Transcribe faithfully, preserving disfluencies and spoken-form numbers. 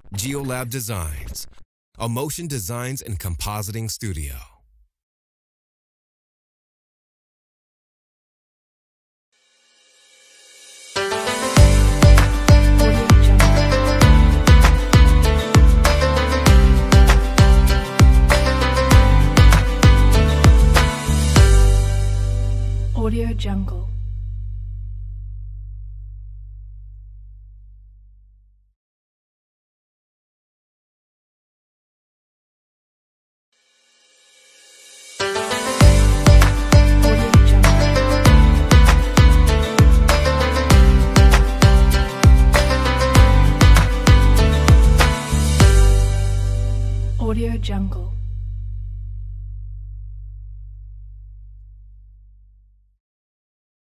Geolab Designs, a motion designs and compositing studio. Audio Jungle. Audio Jungle.